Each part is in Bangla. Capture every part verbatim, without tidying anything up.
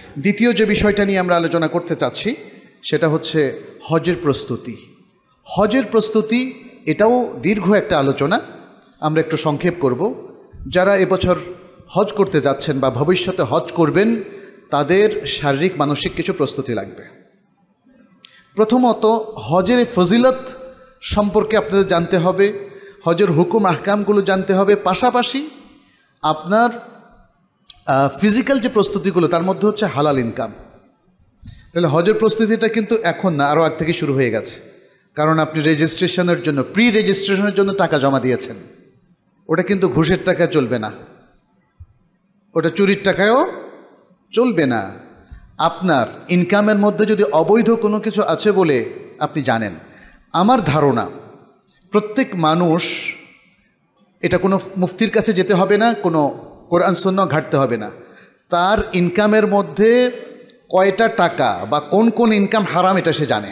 দ্বিতীয় যে বিষয়টা নিয়ে আমরা আলোচনা করতে চাচ্ছি সেটা হচ্ছে হজের প্রস্তুতি। হজের প্রস্তুতি এটাও দীর্ঘ একটা আলোচনা, আমরা একটু সংক্ষেপ করব। যারা এবছর হজ করতে যাচ্ছেন বা ভবিষ্যতে হজ করবেন তাদের শারীরিক মানসিক কিছু প্রস্তুতি লাগবে। প্রথমত হজের ফজিলত সম্পর্কে আপনাদের জানতে হবে, হজের হুকুম আহকামগুলো জানতে হবে, পাশাপাশি আপনার ফিজিক্যাল যে প্রস্তুতিগুলো তার মধ্যে হচ্ছে হালাল ইনকাম। তাহলে হজের প্রস্তুতিটা কিন্তু এখন না, আরও আগ থেকে শুরু হয়ে গেছে, কারণ আপনি রেজিস্ট্রেশনের জন্য প্রি রেজিস্ট্রেশনের জন্য টাকা জমা দিয়েছেন, ওটা কিন্তু ঘুষের টাকা চলবে না, ওটা চুরির টাকায়ও চলবে না। আপনার ইনকামের মধ্যে যদি অবৈধ কোনো কিছু আছে বলে আপনি জানেন, আমার ধারণা প্রত্যেক মানুষ, এটা কোনো মুফতির কাছে যেতে হবে না, কোনো কোরআন সুন্নাহ ঘাটতে হবে না, তার ইনকামের মধ্যে কয়টা টাকা বা কোন কোন ইনকাম হারাম এটা সে জানে।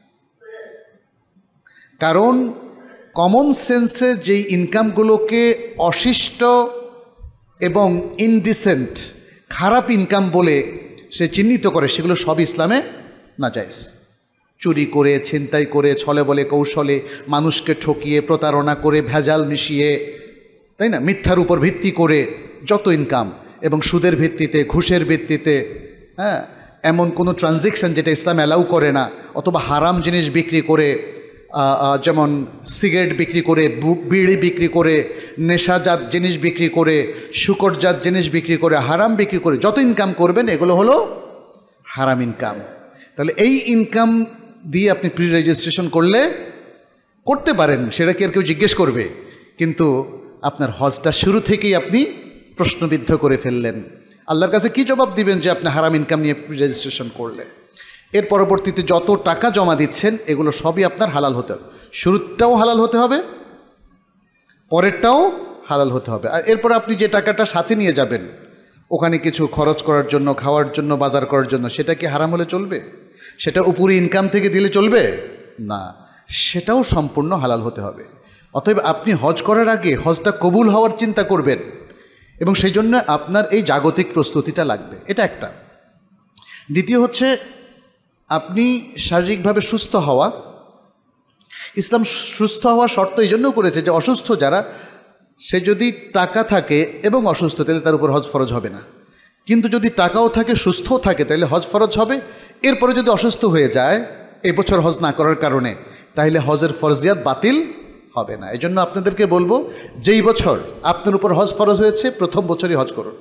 কারণ কমন সেন্সে যেই ইনকামগুলোকে অশিষ্ট এবং ইনডিসেন্ট, খারাপ ইনকাম বলে সে চিহ্নিত করে, সেগুলো সব ইসলামে নাজায়েজ। চুরি করে, ছিনতাই করে, ছলে বলে কৌশলে মানুষকে ঠকিয়ে, প্রতারণা করে, ভেজাল মিশিয়ে, তাই না, মিথ্যার উপর ভিত্তি করে যত ইনকাম, এবং সুদের ভিত্তিতে, ঘুষের ভিত্তিতে, হ্যাঁ, এমন কোনো ট্রানজ্যাকশন যেটা ইসলাম অ্যালাউ করে না, অথবা হারাম জিনিস বিক্রি করে, যেমন সিগারেট বিক্রি করে, বিড়ি বিক্রি করে, নেশাজাত জিনিস বিক্রি করে, শুকরজাত জিনিস বিক্রি করে, হারাম বিক্রি করে যত ইনকাম করবেন এগুলো হলো হারাম ইনকাম। তাহলে এই ইনকাম দিয়ে আপনি প্রি রেজিস্ট্রেশন করলে করতে পারেন, সেটা কি আর কেউ জিজ্ঞেস করবে? কিন্তু আপনার হজটা শুরু থেকেই আপনি প্রশ্নবিদ্ধ করে ফেললেন। আল্লাহর কাছে কি জবাব দিবেন যে আপনি হারাম ইনকাম নিয়ে প্রি রেজিস্ট্রেশন করলেন? এর পরবর্তীতে যত টাকা জমা দিচ্ছেন এগুলো সবই আপনার হালাল হতে হবে। শুরুটাও হালাল হতে হবে, পরেরটাও হালাল হতে হবে। আর এরপর আপনি যে টাকাটা সাথে নিয়ে যাবেন ওখানে কিছু খরচ করার জন্য, খাওয়ার জন্য, বাজার করার জন্য, সেটা কি হারাম হলে চলবে? সেটা উপরি ইনকাম থেকে দিলে চলবে না, সেটাও সম্পূর্ণ হালাল হতে হবে। অতএব আপনি হজ করার আগে হজটা কবুল হওয়ার চিন্তা করবেন, এবং সেই জন্য আপনার এই জাগতিক প্রস্তুতিটা লাগবে, এটা একটা। দ্বিতীয় হচ্ছে আপনি শারীরিকভাবে সুস্থ হওয়া। ইসলাম সুস্থ হওয়ার শর্ত এই জন্য করেছে যে অসুস্থ যারা, সে যদি টাকা থাকে এবং অসুস্থ তাহলে তার উপর হজ ফরজ হবে না, কিন্তু যদি টাকাও থাকে, সুস্থও থাকে, তাহলে হজ ফরজ হবে। এরপরে যদি অসুস্থ হয়ে যায় এবছর হজ না করার কারণে, তাহলে হজের ফরজিয়াত বাতিল হবে না। এই জন্য আপনাদেরকে বলবো, যেই বছর আপনার উপর হজ ফরজ হয়েছে প্রথম বছরই হজ করুন।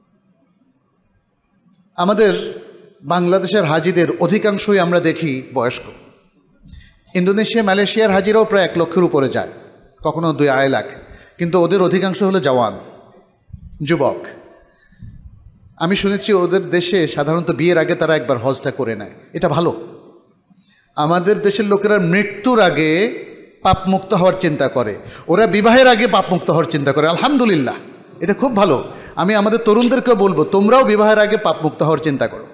আমাদের বাংলাদেশের হাজিদের অধিকাংশই আমরা দেখি বয়স্ক। ইন্দোনেশিয়া, মালয়েশিয়ার হাজিরাও প্রায় এক লক্ষের উপরে যায়, কখনো দুই আড়াই লাখ, কিন্তু ওদের অধিকাংশ হলো জওয়ান, যুবক। আমি শুনেছি ওদের দেশে সাধারণত বিয়ের আগে তারা একবার হজটা করে নেয়, এটা ভালো। আমাদের দেশের লোকেরা মৃত্যুর আগে পাপমুক্ত হওয়ার চিন্তা করে, ওরা বিবাহের আগে পাপমুক্ত হওয়ার চিন্তা করে। আলহামদুলিল্লাহ, এটা খুব ভালো। আমি আমাদের তরুণদেরকে বলবো, তোমরাও বিবাহের আগে পাপমুক্ত হওয়ার চিন্তা করো।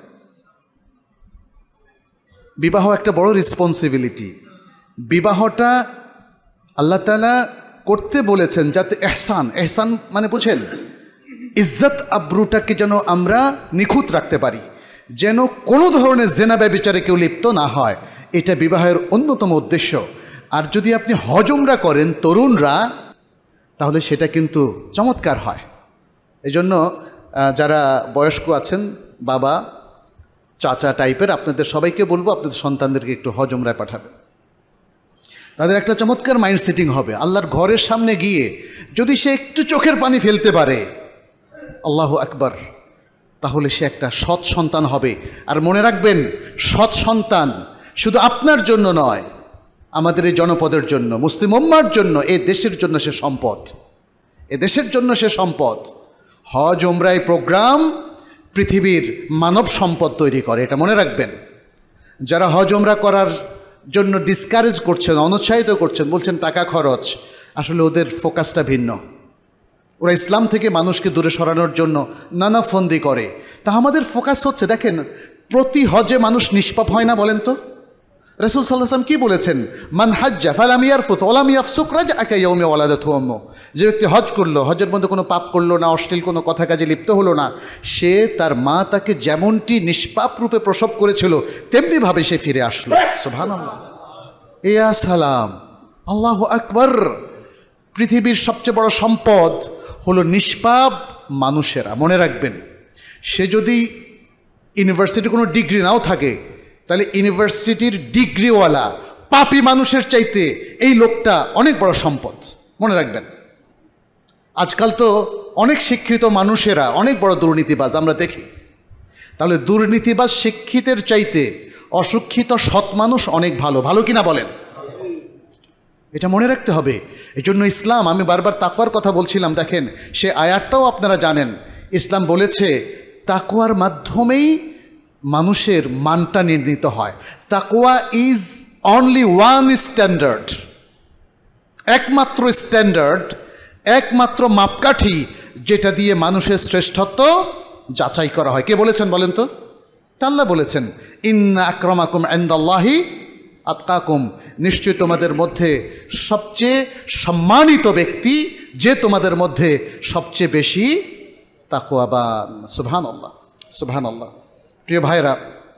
বিবাহ একটা বড় রেসপন্সিবিলিটি। বিবাহটা আল্লাহ তাআলা করতে বলেছেন যাতে এহসান, এহসান মানে বুঝেন, ইজ্জত আব্রুটাকে যেন আমরা নিখুঁত রাখতে পারি, যেন কোনো ধরনের জেনা ব্যভিচারে কেউ লিপ্ত না হয়, এটা বিবাহের অন্যতম উদ্দেশ্য। আর যদি আপনি হজ উমরা করেন তরুণরা, তাহলে সেটা কিন্তু চমৎকার হয়। এই জন্য যারা বয়স্ক আছেন, বাবা, চাচা টাইপের, আপনাদের সবাইকে বলবো আপনাদের সন্তানদেরকে একটু হজ উমরায় পাঠাবেন। তাদের একটা চমৎকার মাইন্ড সেটিং হবে। আল্লাহর ঘরের সামনে গিয়ে যদি সে একটু চোখের পানি ফেলতে পারে, আল্লাহু আকবার, তাহলে সে একটা সৎ সন্তান হবে। আর মনে রাখবেন, সৎ সন্তান শুধু আপনার জন্য নয়, আমাদের এই জনপদের জন্য, মুসলিম উম্মার জন্য, এই দেশের জন্য সে সম্পদ, এ দেশের জন্য সে সম্পদ। হজ উমরায় প্রোগ্রাম পৃথিবীর মানব সম্পদ তৈরি করে, এটা মনে রাখবেন। যারা হজ উমরা করার জন্য ডিসকারেজ করছেন, অনুৎসাহিত করছেন, বলছেন টাকা খরচ, আসলে ওদের ফোকাসটা ভিন্ন। ওরা ইসলাম থেকে মানুষকে দূরে সরানোর জন্য নানা ফন্দি করে। তা আমাদের ফোকাস হচ্ছে, দেখেন, প্রতি হজে মানুষ নিষ্পাপ হয় না বলেন তো? রাসূল সাল্লাল্লাহু আলাইহি ওয়াসাল্লাম কি বলেছেন? মান হাজ্জা ফালাম ইয়ারফুত ওয়ালাম ইয়াফসুক রাজআ কায়াউমি ওয়ালাদাতহু উম্মু। যে ব্যক্তি হজ করলো, হজের মধ্যে কোনো পাপ করলো না, অশ্লীল কোনো কথা কাজে লিপ্ত হলো না, সে তার মা তাকে যেমনটি নিষ্পাপ রূপে প্রসব করেছিল তেমনিভাবে সে ফিরে আসলো। সুবহানাল্লাহ, ইয়া সালাম, আল্লাহু আকবার। পৃথিবীর সবচেয়ে বড় সম্পদ হলো নিষ্পাপ মানুষেরা। মনে রাখবেন, সে যদি ইউনিভার্সিটি কোনো ডিগ্রি নাও থাকে, তাহলে ইউনিভার্সিটির ডিগ্রিওয়ালা পাপী মানুষের চাইতে এই লোকটা অনেক বড় সম্পদ। মনে রাখবেন, আজকাল তো অনেক শিক্ষিত মানুষেরা অনেক বড় দুর্নীতিবাজ আমরা দেখি। তাহলে দুর্নীতিবাজ শিক্ষিতের চাইতে অশিক্ষিত সৎ মানুষ অনেক ভালো। ভালো কিনা বলেন? এটা মনে রাখতে হবে। এই জন্য ইসলাম, আমি বারবার তাকওয়ার কথা বলছিলাম, দেখেন সে আয়াতটাও আপনারা জানেন। ইসলাম বলেছে তাকওয়ার মাধ্যমেই মানুষের মানটা নির্ণীত হয়। তাকওয়া ইজ অনলি ওয়ান স্ট্যান্ডার্ড, একমাত্র স্ট্যান্ডার্ড, একমাত্র মাপকাঠি যেটা দিয়ে মানুষের শ্রেষ্ঠত্ব যাচাই করা হয়। কে বলেছেন বলেন তো? আল্লাহ বলেছেন, ইন্না আকরামাকুম ইনদাল্লাহি আতকাকুম, নিশ্চয় তোমাদের মধ্যে সবচেয়ে সম্মানিত ব্যক্তি যে তোমাদের মধ্যে সবচেয়ে বেশি তাকওয়াবান। সুবহানাল্লাহ, সুবহানাল্লাহ। প্রিয় ভাইরা,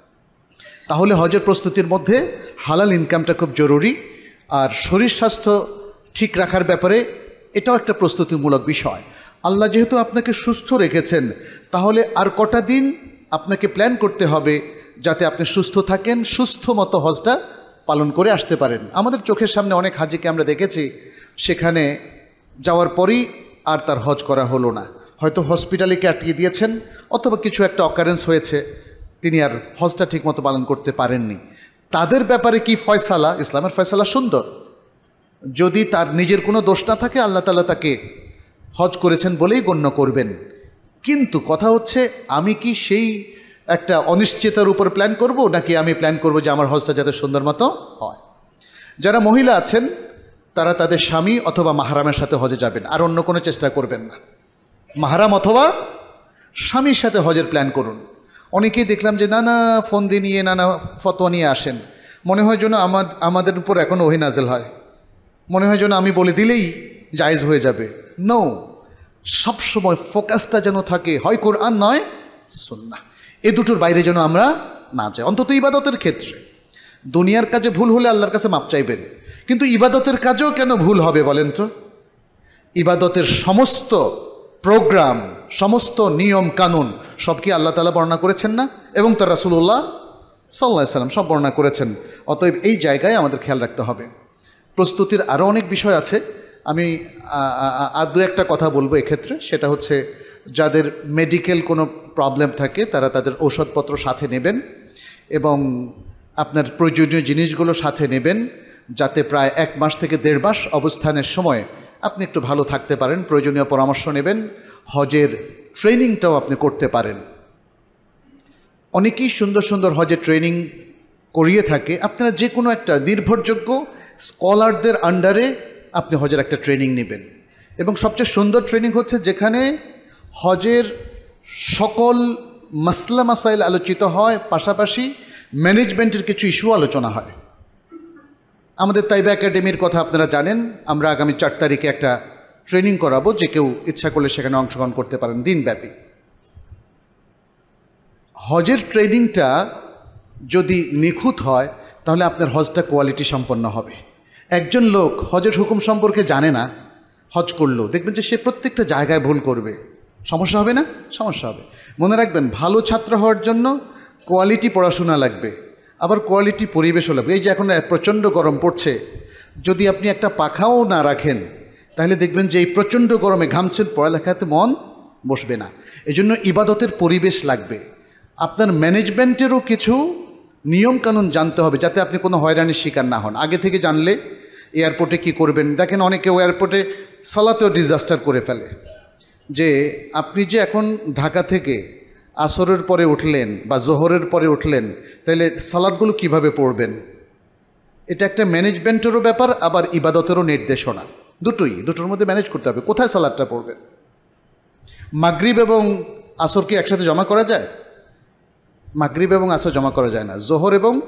তাহলে হজের প্রস্তুতির মধ্যে হালাল ইনকামটা খুব জরুরি। আর শরীর স্বাস্থ্য ঠিক রাখার ব্যাপারে এটাও একটা প্রস্তুতিমূলক বিষয়। আল্লাহ যেহেতু আপনাকে সুস্থ রেখেছেন, তাহলে আর কটা দিন আপনাকে প্ল্যান করতে হবে যাতে আপনি সুস্থ থাকেন, সুস্থ মতো হজটা পালন করে আসতে পারেন। আমাদের চোখের সামনে অনেক হাজিকে আমরা দেখেছি, সেখানে যাওয়ার পরই আর তার হজ করা হলো না। হয়তো হসপিটালে আটকে দিয়েছেন, অথবা কিছু একটা অকারেন্স হয়েছে, তিনি আর হজটা ঠিকমতো পালন করতে পারেননি। তাদের ব্যাপারে কি ফয়সালা? ইসলামের ফয়সালা সুন্দর। যদি তার নিজের কোনো দোষ না থাকে, আল্লাহ তাআলা তাকে হজ করেছেন বলেই গণ্য করবেন। কিন্তু কথা হচ্ছে, আমি কি সেই একটা অনিশ্চয়তার উপর প্ল্যান করব, নাকি আমি প্ল্যান করব যে আমার হজটা যাতে সুন্দর মতো হয়? যারা মহিলা আছেন তারা তাদের স্বামী অথবা মাহরামের সাথে হজে যাবেন, আর অন্য কোনো চেষ্টা করবেন না। মাহরাম অথবা স্বামীর সাথে হজের প্ল্যান করুন। অনেকেই দেখলাম যে নানা ফোন দিয়ে নিয়ে নানা ফতোয়া নিয়ে আসেন। মনে হয় যেন আমার আমাদের উপর এখন ওহী নাযিল হয়, মনে হয় যেন আমি বলে দিলেই জায়েজ হয়ে যাবে। নো, সবসময় ফোকাসটা যেন থাকে হয় কোরআন নয় সুন্নাহ। এ দুটোর বাইরে যেন আমরা না যাই, অন্তত ইবাদতের ক্ষেত্রে। দুনিয়ার কাজে ভুল হলে আল্লাহর কাছে মাপ চাইবেন, কিন্তু ইবাদতের কাজেও কেন ভুল হবে বলেন তো? ইবাদতের সমস্ত প্রোগ্রাম, সমস্ত নিয়ম কানুন সব কি আল্লাহ তাআলা বর্ণনা করেছেন না? এবং তার রাসূলুল্লাহ সাল্লাল্লাহু আলাইহি সাল্লাম সব বর্ণনা করেছেন। অতএব এই জায়গায় আমাদের খেয়াল রাখতে হবে। প্রস্তুতির আরও অনেক বিষয় আছে, আমি আর দু একটা কথা বলবো এক্ষেত্রে। সেটা হচ্ছে, যাদের মেডিকেল কোনো প্রবলেম থাকে তারা তাদের ঔষধপত্র সাথে নেবেন, এবং আপনার প্রয়োজনীয় জিনিসগুলো সাথে নেবেন, যাতে প্রায় এক মাস থেকে দেড় মাস অবস্থানের সময় আপনি একটু ভালো থাকতে পারেন। প্রয়োজনীয় পরামর্শ নেবেন, হজের ট্রেনিংটাও আপনি করতে পারেন। অনেকেই সুন্দর সুন্দর হজের ট্রেনিং করিয়ে থাকে। আপনারা যে কোনো একটা নির্ভরযোগ্য স্কলারদের আন্ডারে আপনি হজের একটা ট্রেনিং নেবেন, এবং সবচেয়ে সুন্দর ট্রেনিং হচ্ছে যেখানে হজের সকল মাসলা মাসাইল আলোচিত হয়, পাশাপাশি ম্যানেজমেন্টের কিছু ইস্যু আলোচনা হয়। আমাদের তাইবা একাডেমির কথা আপনারা জানেন, আমরা আগামী চার তারিখে একটা ট্রেনিং করাবো, যে কেউ ইচ্ছা করলে সেখানে অংশগ্রহণ করতে পারেন দিনব্যাপী। হজের ট্রেনিংটা যদি নিখুঁত হয়, তাহলে আপনার হজটা কোয়ালিটি সম্পন্ন হবে। একজন লোক হজের হুকুম সম্পর্কে জানে না, হজ করলো, দেখবেন যে সে প্রত্যেকটা জায়গায় ভুল করবে। সমস্যা হবে না? সমস্যা হবে। মনে রাখবেন, ভালো ছাত্র হওয়ার জন্য কোয়ালিটি পড়াশোনা লাগবে, আবার কোয়ালিটি পরিবেশও লাগবে। এই যে এখন প্রচণ্ড গরম পড়ছে, যদি আপনি একটা পাখাও না রাখেন, তাহলে দেখবেন যে এই প্রচণ্ড গরমে ঘামছেন, পড়ালেখাতে মন বসবে না। এজন্য ইবাদতের পরিবেশ লাগবে। আপনার ম্যানেজমেন্টেরও কিছু নিয়মকানুন জানতে হবে, যাতে আপনি কোনো হয়রানির শিকার না হন। আগে থেকে জানলে এয়ারপোর্টে কি করবেন, দেখেন অনেকেও এয়ারপোর্টে সালাতেও ডিজাস্টার করে ফেলে। যে আপনি যে এখন ঢাকা থেকে আসরের পরে উঠলেন বা জোহরের পরে উঠলেন, তাহলে সালাদগুলো কিভাবে পড়বেন? এটা একটা ম্যানেজমেন্টেরও ব্যাপার, আবার ইবাদতেরও নির্দেশনা। দুটোই, দুটোর মধ্যে ম্যানেজ করতে হবে কোথায় সালাদটা পড়বেন। মাগরিব এবং আসর কি একসাথে জমা করা যায়? মাগরিব এবং আসর জমা করা যায় না। জোহর এবং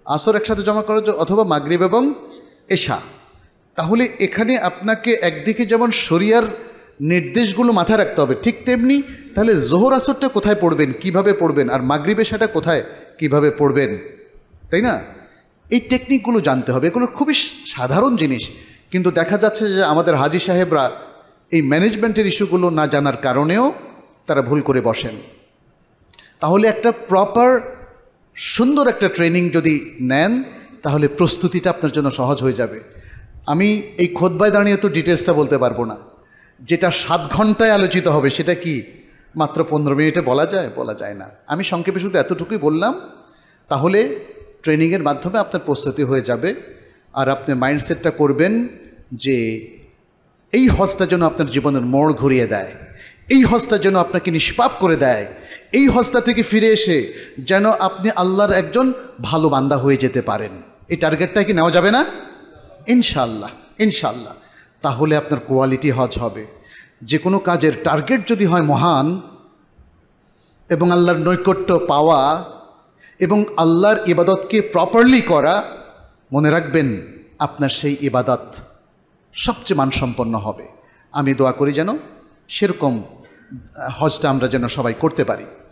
আসর একসাথে জমা করা যায় অথবা মাগরিব এবং এশা। তাহলে এখানে আপনাকে একদিকে যেমন শরিয়ার নির্দেশগুলো মাথায় রাখতে হবে, ঠিক তেমনি তাহলে জোহর আসরটা কোথায় পড়বেন, কিভাবে পড়বেন, আর মাগরিব এশাটা কোথায় কিভাবে পড়বেন, তাই না? এই টেকনিকগুলো জানতে হবে। এগুলো খুবই সাধারণ জিনিস, কিন্তু দেখা যাচ্ছে যে আমাদের হাজি সাহেবরা এই ম্যানেজমেন্টের ইস্যুগুলো না জানার কারণেও তারা ভুল করে বসেন। তাহলে একটা প্রপার সুন্দর একটা ট্রেনিং যদি নেন তাহলে প্রস্তুতিটা আপনার জন্য সহজ হয়ে যাবে। আমি এই খুতবায় দাঁড়িয়ে তো ডিটেলসটা বলতে পারবো না, যেটা সাত ঘন্টায় আলোচিত হবে সেটা কি মাত্র পনেরো মিনিটে বলা যায়? বলা যায় না। আমি সংক্ষেপে শুধু এতটুকুই বললাম। তাহলে ট্রেনিংয়ের মাধ্যমে আপনার প্রস্তুতি হয়ে যাবে, আর আপনি মাইন্ডসেটটা করবেন যে এই হজটা যেন আপনার জীবনের মোড় ঘুরিয়ে দেয়, এই হজটা যেন আপনাকে নিষ্পাপ করে দেয়, এই হজটা থেকে ফিরে এসে যেন আপনি আল্লাহর একজন ভালো বান্দা হয়ে যেতে পারেন। এই টার্গেটটা কি নেওয়া যাবে না? ইনশাআল্লাহ, ইনশাআল্লাহ। তাহলে আপনার কোয়ালিটি হজ হবে। যে কোনো কাজের টার্গেট যদি হয় মহান এবং আল্লাহর নৈকট্য পাওয়া এবং আল্লাহর ইবাদতকে প্রপারলি করা, মনে রাখবেন আপনার সেই ইবাদত সবচেয়ে মানসম্পন্ন হবে। আমি দোয়া করি যেন সেরকম হজটা আমরা যেন সবাই করতে পারি।